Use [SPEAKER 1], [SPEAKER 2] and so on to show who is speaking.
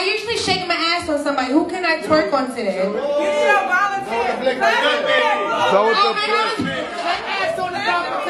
[SPEAKER 1] I usually shake my ass on somebody. Who can I twerk on today?
[SPEAKER 2] You need a volunteer.
[SPEAKER 3] Throw the
[SPEAKER 2] ass on the